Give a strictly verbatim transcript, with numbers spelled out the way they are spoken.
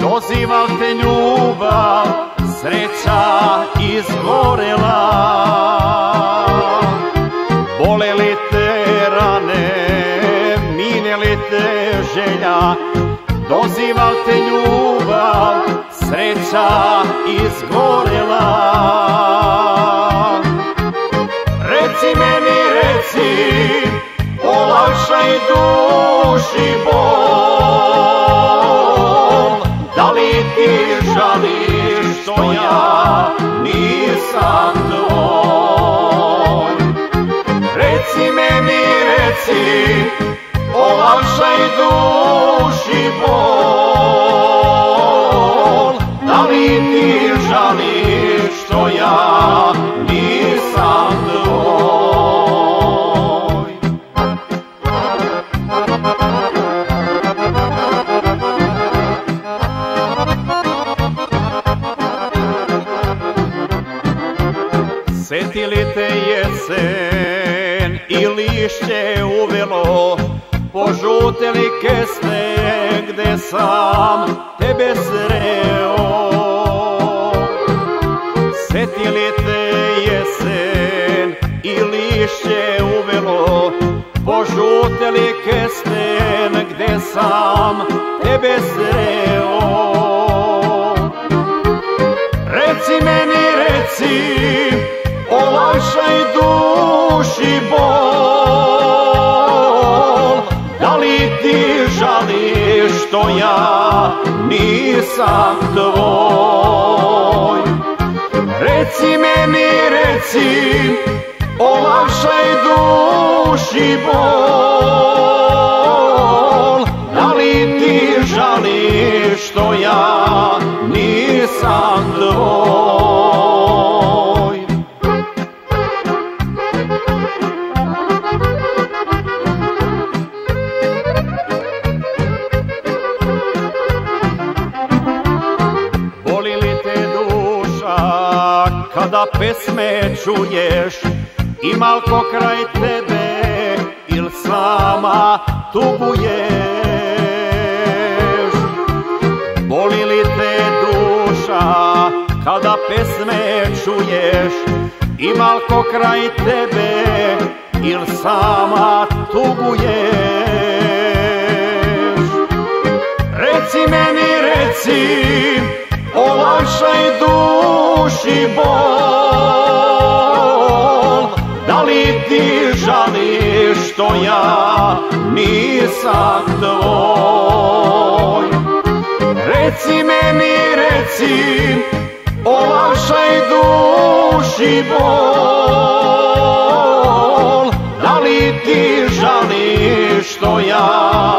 dozival te ljubav, sreća izgorela. Bole li te rane, mine li te želja, dozival te ljubav, sreća izgorela. Reci meni, reci, olakšaj duši bol, da li ti žališ što ja nisam tvoj? Reci meni, reci, olakšaj duši bol, da li ti žališ što ja nisam tvoj? Sjeti li te jesen i lišće uvelo, požute li kesne gde sam tebe sreo? Sjeti li te jesen i lišće uvelo, požute li kesne gde sam tebe sreo? Reci meni, reci, olakšaj duši bol, da li ti žališ što ja nisam tvoj? Reci meni, reci, olakšaj duši bol, da li ti žališ što ja nisam tvoj? Kada pesme čuješ, ima ko kraj tebe il sama tuguješ? Boli li te duša kada pesme čuješ, ima ko kraj tebe il sama tuguješ? Reci meni, reci, olakšaj duši bol, da li ti žališ što ja nisam tvoj? Reci meni, reci, olakšaj duši bol, da li ti žališ što ja